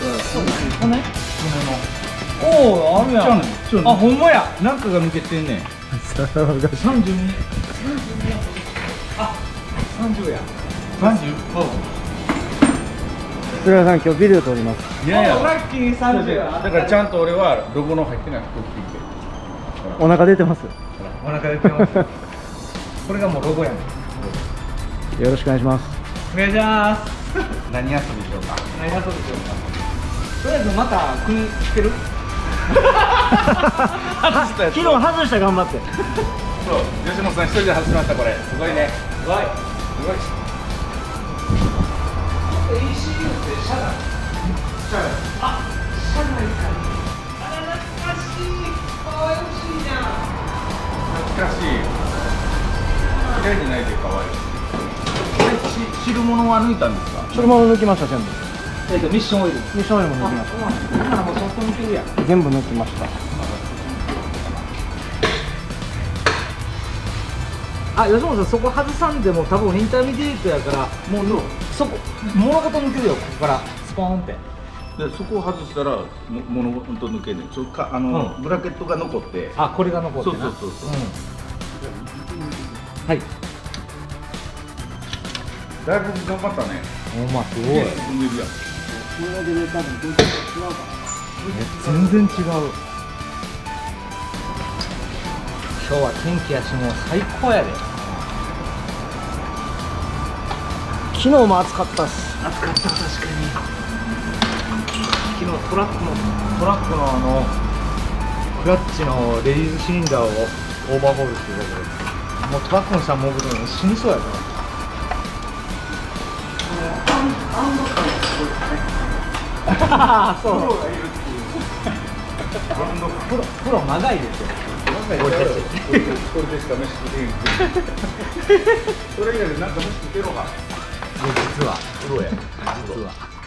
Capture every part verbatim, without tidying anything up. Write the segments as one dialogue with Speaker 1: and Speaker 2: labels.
Speaker 1: 骨？おお、あるやん。あ、ほんまや。
Speaker 2: なんかが抜けてんねん。
Speaker 1: 三十二。あ、三十や。
Speaker 2: 三十？
Speaker 3: 菅原さん、今日ビデオ撮ります。
Speaker 2: いやいや、
Speaker 1: ラッキー三十。
Speaker 2: だからちゃんと俺はロゴの入ってない服着てきて。
Speaker 3: お腹出てます。
Speaker 1: お腹出てます。これがもうロゴやね。
Speaker 3: よろしくお願いします。
Speaker 1: お願いします。
Speaker 2: 何遊びしようか。
Speaker 1: 何遊びしようか。とりあえずまた国来てる？
Speaker 2: 外したやつ。
Speaker 3: 昨日外した頑張って。
Speaker 2: そう、吉本さん一人で外しましたこれ。すごいね。
Speaker 1: すごい。
Speaker 2: すごい。
Speaker 1: エーシーユー って社内。
Speaker 2: 社内。
Speaker 1: あ、社内か。あら懐かしい。かわいらしいじゃん。
Speaker 2: 懐かしい。嫌いにないで可愛い。これし汁物は抜いたんですか？
Speaker 3: それも抜きました、全部。
Speaker 1: えっとミッションオイル。
Speaker 3: ミッションオイルも抜きまし
Speaker 1: 今もうソフト抜けるやん。
Speaker 3: た。全部抜きました。
Speaker 1: あ、吉本さんそこ外さんでも多分インターミディエートやからもうそこ物事抜けるよ、ここからスポーンって。
Speaker 2: でそこを外したらも物事抜けねえ。ちょかあの、うん、ブラケットが残って。
Speaker 1: あ、これが残ってな。
Speaker 2: そうそうそうそう。うん、
Speaker 1: はい。
Speaker 2: だいぶ頑張ったね。
Speaker 1: おま、すごい。全然違う。今日は天気やしもう最高やで。
Speaker 3: 昨日も暑かったっす。
Speaker 1: 暑かった、確かに。昨日トラックのトラックのあのクラッチのレディースシリンダーをオーバーホールしてるだけでもうトラックの下潜るの死にそうやから。そう。プロがいるっていう。プロ、プロ長いですよ。俺たち。これでしか飯食えんけど。それ以外でなんか飯食えろか。実はプロや。実は。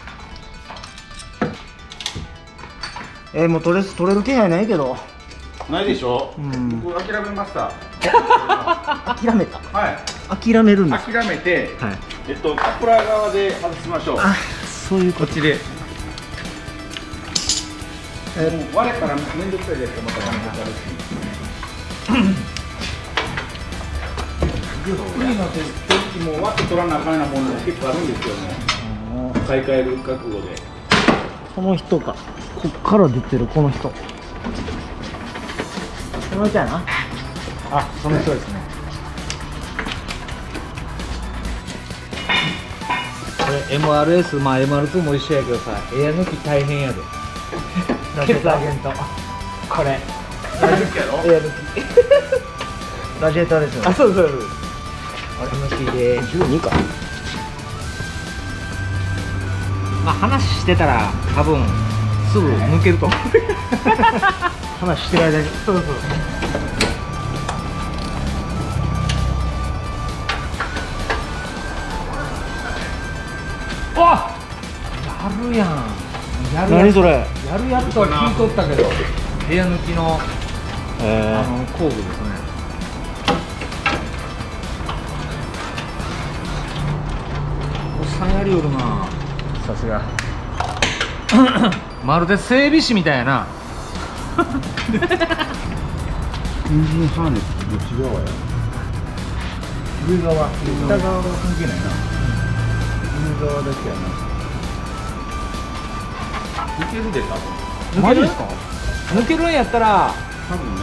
Speaker 3: えー、もう取れ取れる気配ないけど。
Speaker 2: ないでしょ。
Speaker 3: うん。
Speaker 2: 僕諦めました。
Speaker 3: 諦めた。
Speaker 2: はい。
Speaker 3: 諦めるんです。
Speaker 2: 諦めて、
Speaker 3: はい。
Speaker 2: えっとカップラー側で外しましょう。
Speaker 3: あ、そういうこと。
Speaker 2: こっちで。もう割れたら面倒くさいですと思ったらやめてください。次の時も割って取らなあかんようなもの結構あるんですよね。買い替える覚悟で。
Speaker 3: この人か。こっから出てるこの人。この人やな。
Speaker 1: あ、その人ですね。これ エムアールエス、まあ エムアールツー も一緒やけどさ、エア抜き大変やで。ケツ上げんと。これ。エア抜きやろ？エア抜き。
Speaker 3: ラジエーターですよね。
Speaker 1: あ、そうそうそう。あれ抜きで
Speaker 3: じゅうにか。
Speaker 1: まあ話してたら多分すぐ抜けると思う。
Speaker 3: 話してる間に。
Speaker 1: そうそう。あ、やるやん。やるや
Speaker 3: 何それ。
Speaker 1: やるやつとは聞いとったけど、エア抜きの、
Speaker 3: え
Speaker 1: あの工具ですね。おっさんやりよるな。さすが。まるで整備士みたいやな。
Speaker 2: エンジンハーネスの内側や。上側、下側は関係ないな。上側だけやな。抜けるで多分。
Speaker 1: マジですか？抜けるんやったら、
Speaker 2: 多分ね。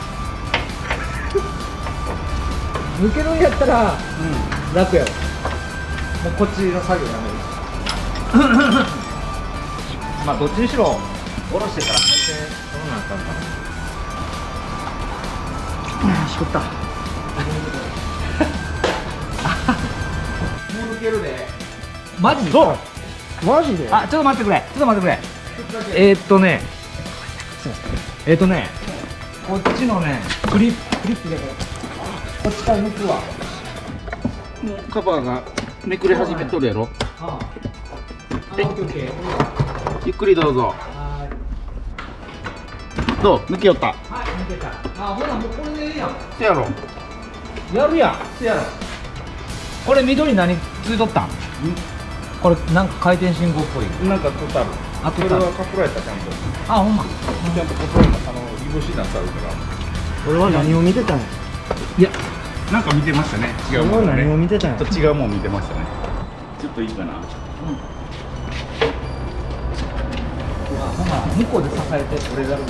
Speaker 1: 抜けるんやったら、うん、楽やわ。もうこっちの作業やめる。まあどっちにしろ下ろしてから回転そのなんかんかな。
Speaker 3: しこった。
Speaker 1: もう抜けるで。マジ？
Speaker 3: そう。マジで？
Speaker 1: あ、ちょっと待ってくれ。ちょっと待ってくれ。えー、っとね。えー、っとね。こっちのね、クリップ、クリップでこっちから抜くわ。
Speaker 2: もうカバーがめくれ始めとるやろ。
Speaker 1: ああ。
Speaker 2: え、ゆっくりどうぞ。
Speaker 1: はい。
Speaker 2: どう？抜けよった。
Speaker 1: はい、抜けた。あ、ほらもうこれでいいやん。
Speaker 2: せやろ。
Speaker 1: やるやん。せやろ。これ緑何ついとったん？これなんか回転信号っぽい。
Speaker 2: なんかとったる。
Speaker 3: あと
Speaker 2: それはカプラやったちゃんと。
Speaker 3: あ、ほんま。
Speaker 2: ちゃんとカプラのあの煮干しになってあるから。
Speaker 3: 俺は何を見てたんや。
Speaker 2: いや、なんか見てましたね。違うものね。
Speaker 3: 何を見てたんや。
Speaker 2: ちょっと違うもん見てましたね。ちょっといいかな。うん。
Speaker 3: ほんま向こうで支えて俺が。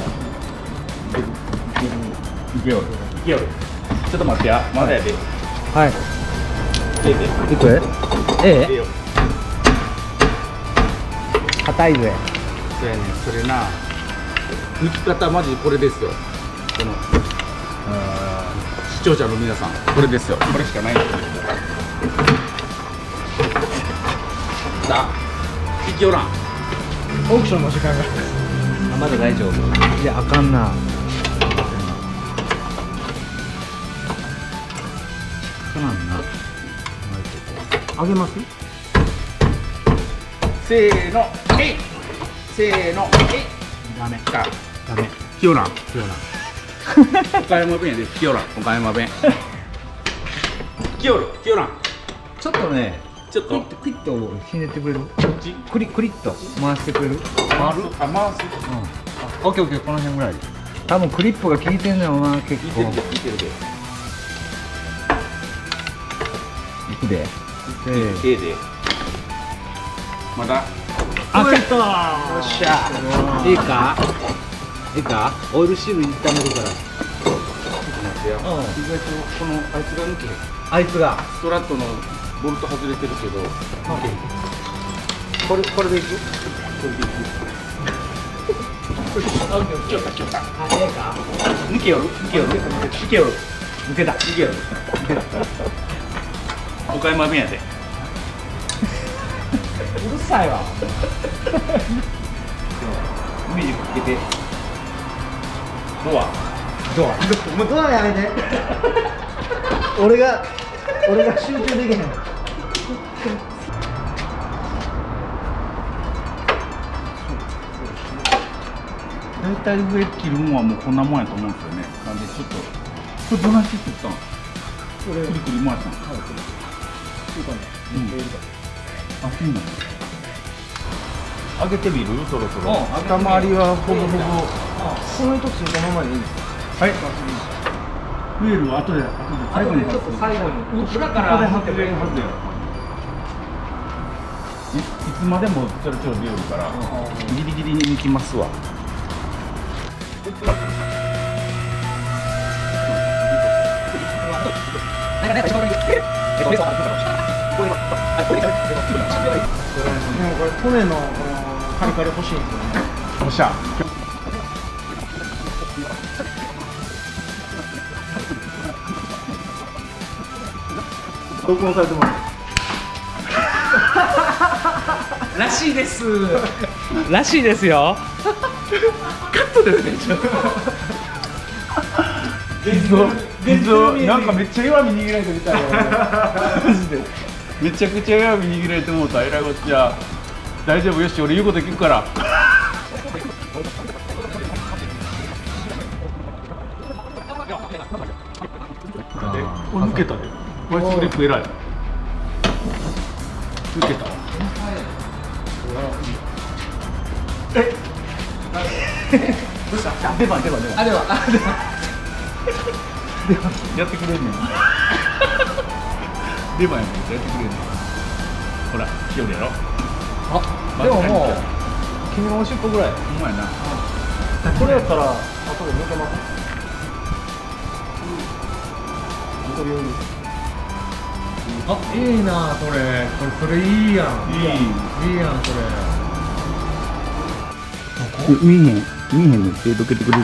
Speaker 2: いけよ。いけよ。ちょっと待ってや。まだやで。
Speaker 3: はい。
Speaker 2: ええで。
Speaker 3: いく？ええ。
Speaker 2: ええよ。
Speaker 3: 硬いぜ。
Speaker 2: そうやねん。それな。抜き方マジでこれですよ。この。視聴者の皆さん、これですよ。これしかないんですよ。さあ、いきおらん。
Speaker 3: オークションの時間が。あ、まだ大丈夫。いや、あかんな。そうなんだ。あげます？
Speaker 2: せーの、えい。せーの、えい。
Speaker 3: ダメ。
Speaker 2: あ、
Speaker 3: ダメ。
Speaker 2: きおらん。
Speaker 3: そうやな。
Speaker 2: 岡山弁やで、きおらん。岡山弁。きおる、きおらん。
Speaker 3: ちょっとね、
Speaker 2: ちょっと。
Speaker 3: クイッとひねってくれる？
Speaker 2: こっち。
Speaker 3: クリクリッと回してくれる？
Speaker 2: 回る。あ、回す。
Speaker 3: うん。オッケーオッケー、この辺ぐらい。多分クリップが効いてんのよな、結構。
Speaker 2: いてるで、いてるで。
Speaker 3: いくで。せー。
Speaker 2: ええで。まだ。
Speaker 3: あ、けた。よっしゃ。
Speaker 1: いいかいいかオイルシール炒めるから。
Speaker 2: 待ってや。意外とこのあいつが抜けへん。
Speaker 1: あいつが
Speaker 2: ストラットのボルト外れてるけど。
Speaker 1: これこれでいく
Speaker 2: これでいく。きよったきよった。
Speaker 1: あ、ええか
Speaker 2: 抜けよる。抜けよる。抜けよる。
Speaker 1: 抜けた
Speaker 2: 抜けよる。抜けた。岡山弁やで。
Speaker 1: うるさいわ。
Speaker 2: ミュージックつけて。ドア。
Speaker 1: ドアもうドアやめて。俺が俺が集中できへん。
Speaker 2: 大体上切るもんはもうこんなもんやと思うんですよね。なんでちょっとこれどないして切ったん？
Speaker 1: これ
Speaker 2: くりくり回したん？うん。あ、そうなんだ。上げてみる？そろそろ。下回りはほぼほぼ。
Speaker 1: この糸ついたままでいいんですか？
Speaker 2: はい。ウェールは後で後で最後に
Speaker 1: ちょっと最後に裏か
Speaker 2: ここで
Speaker 1: ら
Speaker 2: 外れるはずや。いいつまでもちょろちょろ出よるからギリギリに抜きますわ。
Speaker 1: でもこれ骨のこのカリカリ欲しいんですよね。
Speaker 2: おっしゃ。
Speaker 1: 録音されてます。
Speaker 3: らしいです。らしいですよ。
Speaker 2: カットですね。現像現像なんかめっちゃ弱み握られてみたいな。マジでめちゃくちゃ弱み握られてもうた。えらいこっちゃ。大丈夫、よし、俺言うこと聞くから。お、抜けたで。ワイスグリップ偉い。抜けた。え。どうした？出番出番出番。
Speaker 1: あ、ではあでは
Speaker 2: やってくれんねん。出番やもん、やってくれんねん。ほら、来よるやろ。
Speaker 1: あ、でももう君のおしっこぐらい。
Speaker 2: ほんまやな。
Speaker 1: これやったら後で抜けます。あ、いいなそれ。これそれいいやん。
Speaker 2: いい。
Speaker 1: いいやんそれ。
Speaker 2: 見えへん、見えへんの手どけてくれる？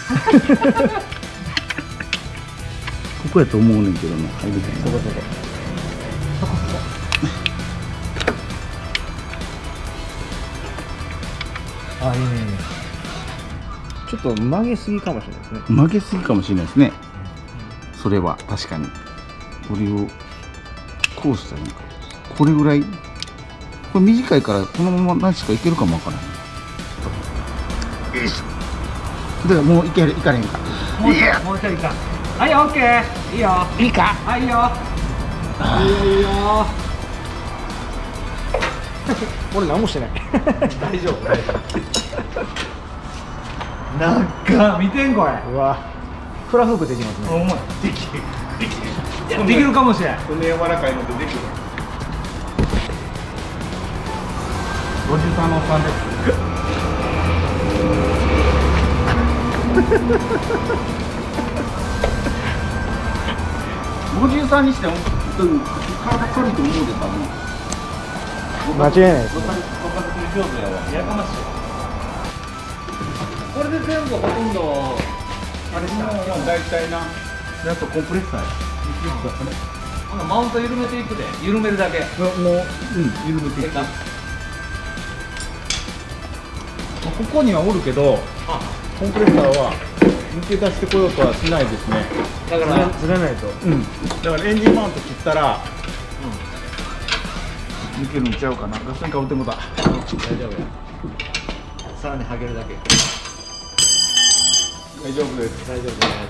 Speaker 2: ここやと思うねんけどな、入りたいな。そこそこ。そこそこ。
Speaker 1: あ、いいねいいね。ちょっと曲げすぎかもしれないですね。
Speaker 2: 曲げすぎかもしれないですね。それは確かに。これをこうしたらいいか。これぐらい。これ短いからこのまま何しかいけるかもわからない。よいしょ。だからもういけるいかれへんか。
Speaker 1: もうちょいもうちょいか。はい、オッケー。いいよ。
Speaker 2: いいか。
Speaker 1: はい、いいよ。いいよいいよ。 俺何もしてない大丈夫大丈夫なんか見てんこれうわフラフープできますね。
Speaker 3: お前できるできる
Speaker 1: できるかもしれない。
Speaker 3: そんな柔らかいのでできる
Speaker 2: ごじゅうさんのおっさんですごじゅうさんにしても体軽いと思うで多分
Speaker 1: 間違いないです。
Speaker 2: 分かる上手やわ。
Speaker 3: やかましいこれで全部ほとんどあれしたら
Speaker 2: 大体なあとコンプレッサーや
Speaker 3: ほなマウント緩めていくで緩めるだけ
Speaker 2: もううん緩めていくここにはおるけど
Speaker 3: あ
Speaker 2: コンプレッサーは抜け出してこようとはしないですね。
Speaker 3: だから
Speaker 1: ずれないと。
Speaker 2: うんだからエンジンマウント切ったら抜けるんちゃうかな。ガソリンかぶってもた。
Speaker 3: 大丈夫やさらにはげるだけ
Speaker 2: 大丈夫です。
Speaker 3: 大丈夫です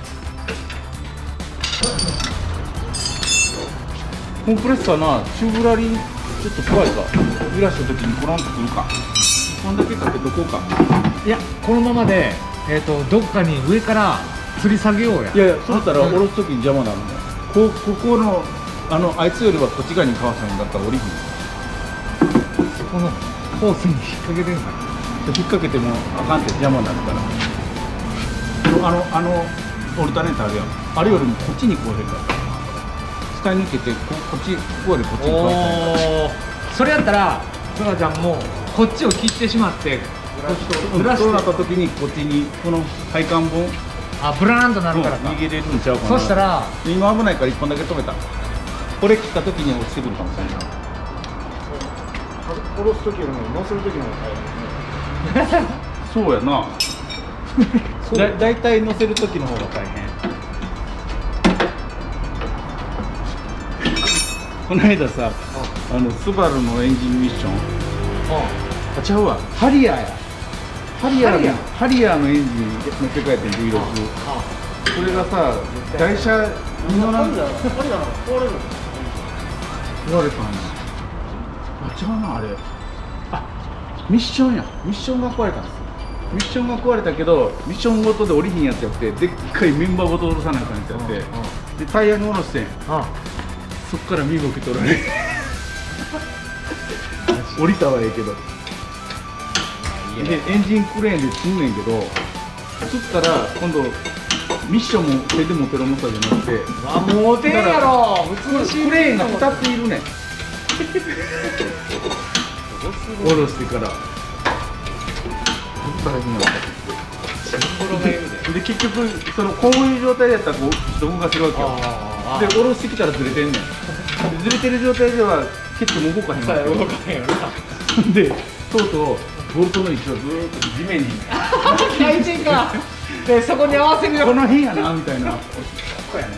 Speaker 2: コンプレッサーなチューブラリンちょっと怖いか。揺らした時にコランとくるか。こんだけかけとこうか。
Speaker 1: いやこのままでえっとどっかに上から吊り下げようや。
Speaker 2: いやいやそうしたら下ろす時に邪魔になるんだよ。こここのあのあいつよりはこっち側にかわせんだったら降りひん。
Speaker 1: そこのホースに引っ掛けてんかな。
Speaker 2: 引っ掛けてもあかんって邪魔になるから。あのあのオルタネーターあるやん。あれよりもこっちにこうへんから。下に抜けてここっちこうよりこっちにこうへん。
Speaker 1: おーそれやったらそらちゃんもこっちを切ってしまってこっちとずらして
Speaker 2: そうなった時にこっちにこの配管分
Speaker 1: あブラーンとなるからか。
Speaker 2: 逃げれるんちゃうかな。
Speaker 1: そしたら
Speaker 2: 今危ないからいっぽんだけ止めた。これ切った時に落ちてくるかもしれない。
Speaker 1: 下ろす時よりも乗せる時の方が大変ですね。
Speaker 2: そうやなだだいたい乗せる時の方が大変。この間さあのスバルのエンジンミッションあちゃうわハリアーやハリアーのハリアーのエンジン乗って帰ってん ブイろく それがさ台車に乗らん言われたんや。あちゃうなあれあミッションやミッションが壊れたんですよ。ミッションが壊れたけどミッションごとで降りひんやつやってでっかいメンバーごと下ろさないかんやつやってでタイヤに下ろしてんそっから身動き取られ降りたはええけどでエンジンクレーンで積んねんけどつったら今度ミッションも手で持てる重さじゃなくて
Speaker 1: あもうてんやろ普通の
Speaker 2: クレーンがふたついるねん下ろしてから大変なんだで結局そのこういう状態だったらこう動かせるわけよで下ろしてきたらずれてんねんでずれてる状態ではケツも動かへんわけよ
Speaker 1: 動かへんよな。
Speaker 2: でとうとうボルトの位置をずーっと地面に
Speaker 1: 回転かでそこに合わせるよ。
Speaker 2: この辺やなみたいなここやな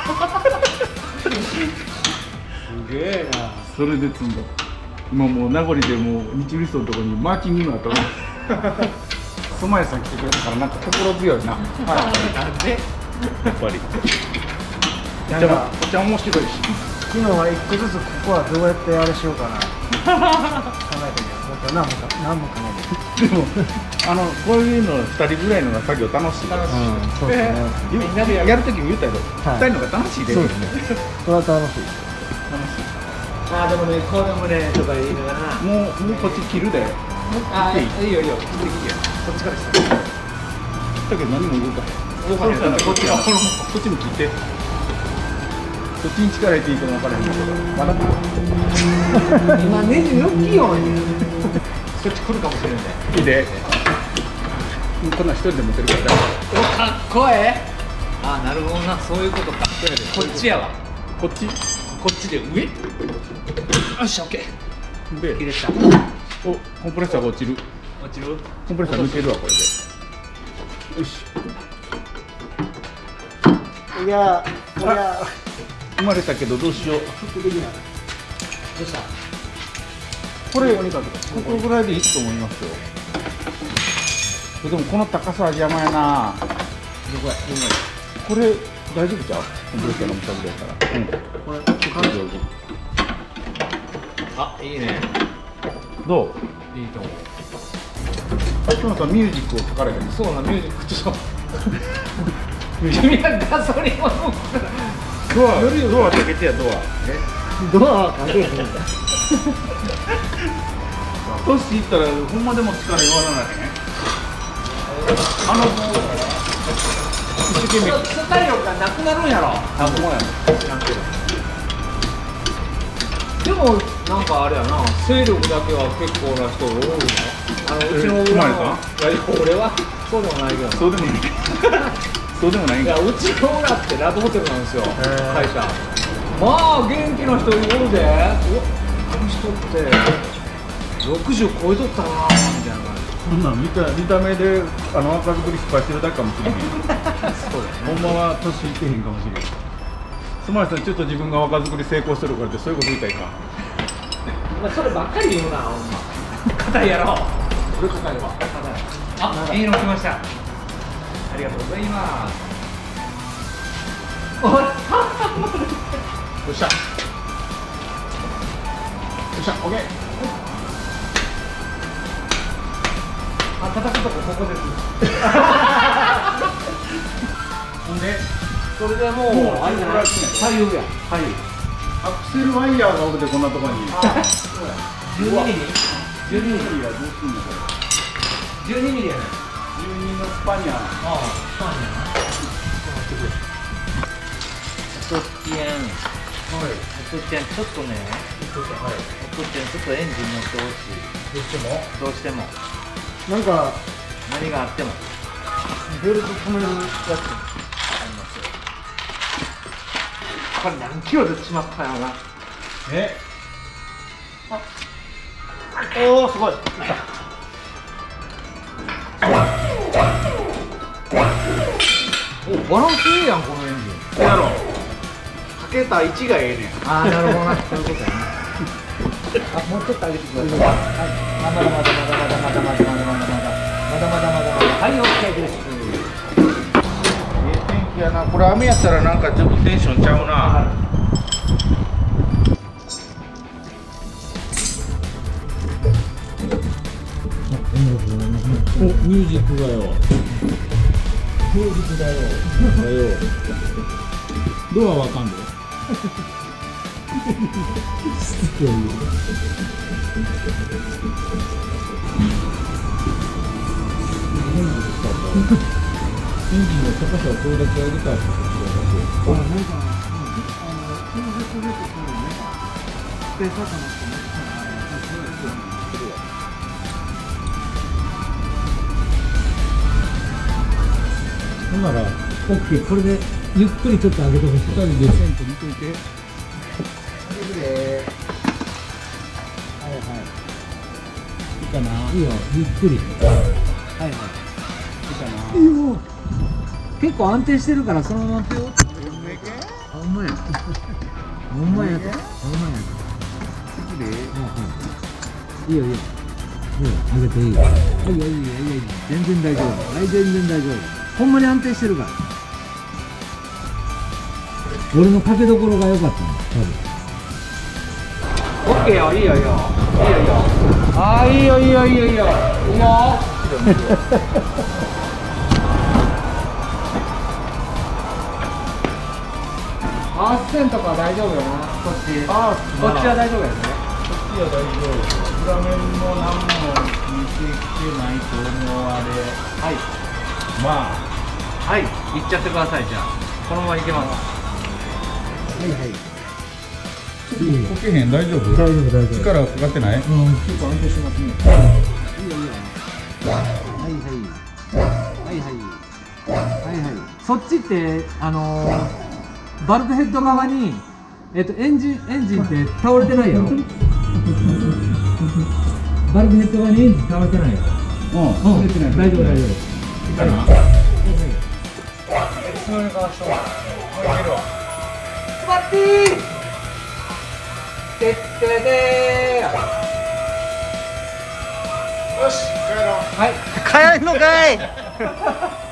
Speaker 1: すげえな。
Speaker 2: それで積んだ。今もう名残でもう日売ストのところにマーキングの後ソマヤさん来てくれたからなんか心強いな。
Speaker 1: なんで
Speaker 2: やっぱり
Speaker 1: なんか
Speaker 2: お茶面白いし
Speaker 1: 昨日は一個ずつここはどうやってあれしようかな考えてみよう。僕は何もか何も考えて
Speaker 2: でもあのこういうのふたりぐらいのが作業楽しい楽しい、
Speaker 1: うんそうですね。
Speaker 2: みんなでやるときも言ったけど、
Speaker 1: はい
Speaker 2: ふたりのが楽しいで
Speaker 1: そうですね。それは楽しい。
Speaker 2: 楽しい
Speaker 1: あでもねこれもねとか言いながら
Speaker 2: もうもうこっち切るで
Speaker 1: あ
Speaker 2: いい
Speaker 1: いいよいいよ切ってきてよ。そっちからした。
Speaker 2: だけど何も動かへん
Speaker 1: 動かへん。
Speaker 2: こっちがこのこっちも切ってこっちに力入れていいかも分からへんけどまだ
Speaker 1: 今ネジ抜きようにそっち来るかもしれんね。
Speaker 2: いいでこんなん一人で持てるから大丈
Speaker 1: おかっこええ。あなるほどなそういうことか。こっちやわ。
Speaker 2: 夫こっち
Speaker 1: こっちで上。よしオッケー。
Speaker 2: で
Speaker 1: 切れた。
Speaker 2: おコンプレッサーが落ちる
Speaker 1: 落ちる。
Speaker 2: コンプレッサー抜けるわこれでよし
Speaker 1: いやこりゃ
Speaker 2: 生まれたけどどうしよう
Speaker 1: フックできない。どうした。
Speaker 2: これ
Speaker 1: ここにかけて
Speaker 2: ここぐらいでいいと思いますよでもこの高さは邪魔やな
Speaker 1: どこやどこ
Speaker 2: これ大丈夫ちゃうコンプレッサーの重さぐらいやからうん
Speaker 1: やこれ
Speaker 2: 上手
Speaker 1: あいいね。
Speaker 3: どう？
Speaker 1: いいと思う。
Speaker 3: さっきのさミュージックを書かれてる。
Speaker 1: そうな、ミュージックちょっと君はガソリンを飲むから
Speaker 3: ドアドア開けてやドア。
Speaker 1: ドアはかけへんだ。
Speaker 3: トシ行ったらほんまでも力言わないね。あの子一生懸命
Speaker 1: 体力がなくなるんやろ。
Speaker 3: あほんまや。
Speaker 1: でもなんかあれやな、勢力だけは結構な人多いな。あのうちの
Speaker 3: え
Speaker 1: 裏の、
Speaker 3: 生ま
Speaker 1: いや俺はそうでもないけどな。
Speaker 3: そうでもない。そうでもないんか。
Speaker 1: いや、うちの裏ってラブホテルなんですよ、会社。まあ元気な人いるで、おあの人ってろくじゅう超えとったなみたいな感じ。
Speaker 3: そんなん見た見た目であの若作り失敗してるだけかもしれへん。
Speaker 1: そうだね。
Speaker 3: ほんまは年いってへんかもしれん。スマイルさんちょっと自分が若作り成功してるからってそういうこと言いたいか。
Speaker 1: お前そればっかり言うな、ほんま。硬いやろ。俺硬いわ。あ、いいの来ました。ありがとうございます。おい、よっしゃ。よっしゃ、オッケー。あ、叩くとこここです。
Speaker 3: ほんで
Speaker 1: それでもう、
Speaker 3: もう
Speaker 1: あれじゃない。左右や。左右。
Speaker 3: アクセルワイヤーがおるでこんなとこに。
Speaker 1: じゅうにミリ。じゅうにミリ。
Speaker 3: いやどうすんのこれ。
Speaker 1: じゅうにミリやね。
Speaker 3: じゅうにのスパニャン。
Speaker 1: ああ、スパンやな。おとっちゃん。はい。おとっちゃん、ちょっとね。おとっちゃん、はい。おとっちゃん、ちょっとエンジン乗ってほしい。どうしても。どうしても。
Speaker 3: なんか
Speaker 1: 何があっても。
Speaker 3: ベルト止めるやつ。
Speaker 1: ありますよ。これ何キロでしまったよな。
Speaker 3: え。おおすごい。
Speaker 1: お、バランスいいやん、このエンジン。
Speaker 3: やろう。かけた位置がええねん。
Speaker 1: ああ、なるほどな。そういうことやな。あ、もうちょっと上げてください。はい。まだまだまだまだまだまだまだまだまだまだまだまだまだ。はい、オッケーです。
Speaker 3: ええ天気やな。これ雨やったらなんかちょっとテンションちゃうな。
Speaker 4: お、ミュージックだよ。ミュージックだよ。だよ。ドアわかんで。しつこいよ。エンジンの高さをこれだけ上げたら。あ、なんか、あの、空白レートするのね。スペーサーかなって思ったら、そうですよね。ほんなら、オッケー、これでゆっくりちょっと上げてほしい。ふたりでセント見といて。上げるで。はいはい。いいかな。いいよ、ゆっくり。はいはい。いいかな。いいよ。結構安定してるから、そのままピューッと。ほんまや。ほんまや。ほんまや。好きで。はい。いいよいいよ。いいよ、上げていいよ。はいはいはいはい。全然大丈夫。はい、全然大丈夫。ほんまに安定してるから。俺のかけどころが良かったの、多分。
Speaker 1: オッケーよ、いいよいいよ。いいよいいよ。ああ、いいよいいよいいよいいよ。いいよ。アース線とか大丈夫よな、こっち。
Speaker 3: あ
Speaker 1: こっちは大丈夫やね。
Speaker 3: こっちは大丈夫。裏面も何も見てきてないと思われ。
Speaker 1: はい。
Speaker 3: まあ。
Speaker 1: はい、行っちゃってください、じゃあ。このまま行けます。
Speaker 4: はいはい。
Speaker 3: こけへん大丈夫？
Speaker 4: 大丈夫大丈夫。
Speaker 3: 力かかってない？
Speaker 4: うん、結構安定してますね。いいよいいよ。はいはい。はいはい。はいはい。
Speaker 1: そっちって、あのー、バルクヘッド側に、えっと、エンジン、エンジンって倒れてないよ。バルクヘッド側にエンジン倒れてないよ。
Speaker 3: うん。
Speaker 1: うん、大丈夫大丈夫。
Speaker 3: いいかな？
Speaker 1: それからしょうがない。スパッティー。てってれでー。
Speaker 3: よし、帰ろう。
Speaker 1: はい。
Speaker 2: 帰るのかい